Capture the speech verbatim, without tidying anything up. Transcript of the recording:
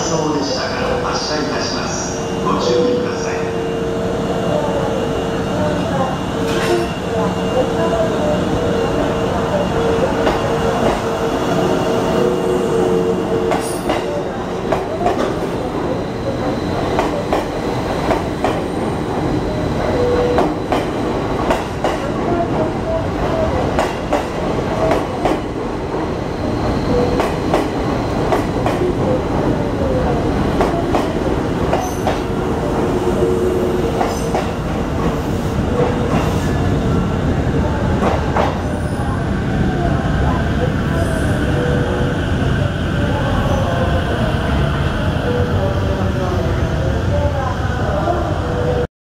送列車が発車いたします。ご注意ください。